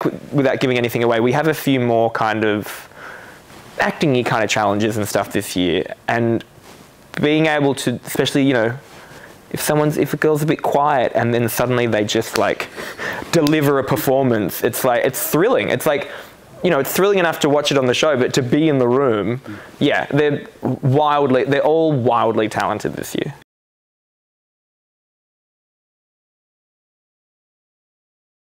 without giving anything away, we have a few more kind of acting-y kind of challenges and stuff this year, and being able to, especially, you know, if a girl's a bit quiet and then suddenly they just like deliver a performance, it's like, it's thrilling. It's like, you know, it's thrilling enough to watch it on the show, but to be in the room, yeah, they're all wildly talented this year.